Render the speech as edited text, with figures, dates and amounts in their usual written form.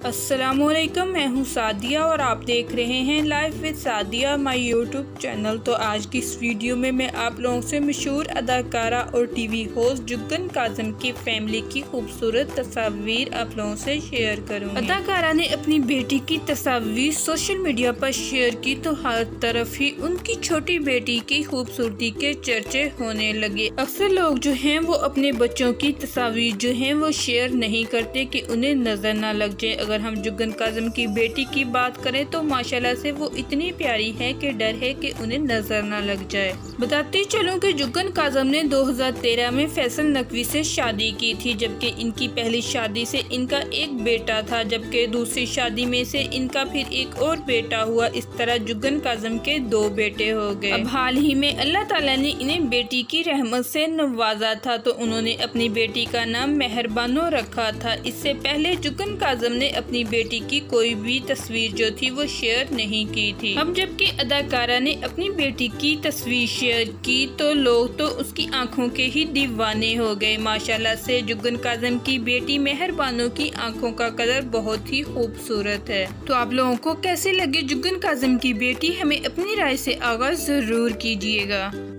अस्सलामुअलैकुम, मैं हूं सादिया और आप देख रहे हैं live with Sadia my YouTube channel. तो आज की इस वीडियो में मैं आप लोगों से मशहूर अदाकारा और टीवी होस्ट जुग्गन काज़म की फैमिली की खूबसूरत तस्वीर आप लोगों से शेयर करूंगी। अदाकारा ने अपनी बेटी की तस्वीर सोशल मीडिया पर शेयर की तो हर तरफ ही उनकी छोटी बेटी की खूबसूरती के चर्चे होने लगे। अक्सर लोग जो हैं वो अपने बच्चों की तस्वीर जो हैं वो शेयर नहीं करते कि उन्हें नजर न लग जाए। अगर हम जुग्गन काज़म की बेटी की बात करें तो माशाल्लाह से वो इतनी प्यारी है कि डर है कि उन्हें नजर न लग जाए। बताती चलूं कि जुग्गन काज़म ने 2013 में फैसल नकवी से शादी की थी, जबकि इनकी पहली शादी से इनका एक बेटा था, जबकि दूसरी शादी में से इनका फिर एक और बेटा हुआ। इस तरह जुग्गन काज़म के 2 बेटे हो गए। अब हाल ही में अल्लाह ताला ने इन्हें बेटी की रहमत से नवाजा था तो उन्होंने अपनी बेटी का नाम मेहरबानो रखा था। इससे पहले जुग्गन काज़म ने अपनी बेटी की कोई भी तस्वीर जो थी वो शेयर नहीं की थी। अब जबकि अदाकारा ने अपनी बेटी की तस्वीर शेयर की तो लोग तो उसकी आंखों के ही दीवाने हो गए। माशाल्लाह से जुग्गन काज़म की बेटी मेहरबानो की आंखों का कलर बहुत ही खूबसूरत है। तो आप लोगों को कैसे लगे जुग्गन काज़म की बेटी, हमें अपनी राय से आगाज़ जरूर कीजिएगा।